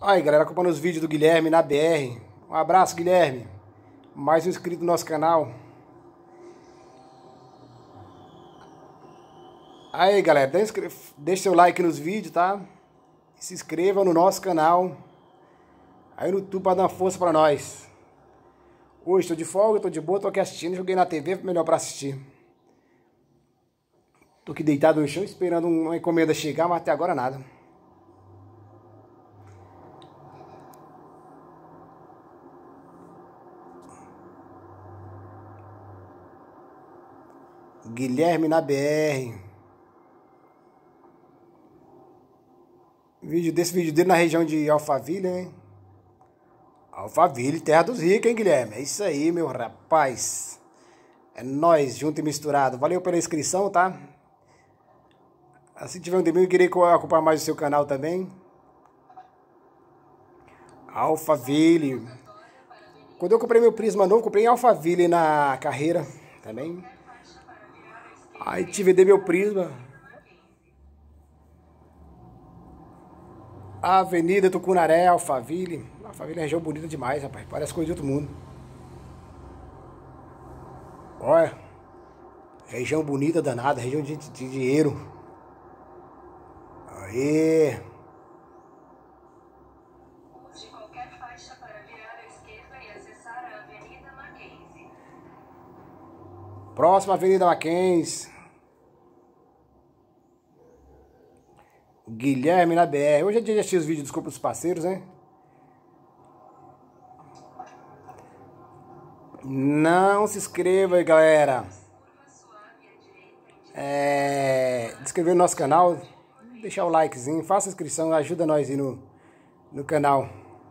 Aí, galera, acompanhando os vídeos do Guilherme na BR. Um abraço, Guilherme. Mais um inscrito no nosso canal. Aí, galera, deixa seu like nos vídeos, tá? E se inscreva no nosso canal aí no YouTube pra dar uma força pra nós. Hoje tô de folga, tô de boa, tô aqui assistindo. Joguei na TV, melhor pra assistir. Tô aqui deitado no chão esperando uma encomenda chegar, mas até agora nada. Guilherme na BR. Desse vídeo dele na região de Alphaville, hein? Alphaville, terra dos ricos, hein, Guilherme? É isso aí, meu rapaz. É nóis, junto e misturado. Valeu pela inscrição, tá? Assim tiver um tempinho, eu queria acompanhar mais o seu canal também. Alphaville. Quando eu comprei meu Prisma novo, comprei em Alphaville na carreira também. Aí te vender meu Prisma. Avenida Tucunaré, Alphaville. Alphaville é região bonita demais, rapaz. Parece coisa de outro mundo. Olha. Região bonita danada, região de dinheiro. Aê. Use qualquer faixa para virar à esquerda e acessar a Avenida Mackenzie. Próxima Avenida Mackenzie. Guilherme na BR. Hoje é dia de assistir os vídeos dos Desculpa dos Parceiros, né? Não se inscreva aí, galera. Se inscrever no nosso canal, deixar o likezinho, faça a inscrição, ajuda nós aí no canal.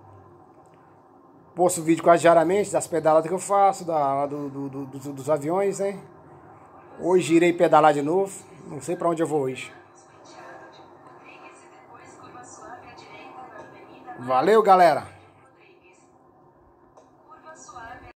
Posto vídeo quase diariamente das pedaladas que eu faço, dos aviões, né? Hoje irei pedalar de novo, não sei pra onde eu vou hoje. Valeu, galera!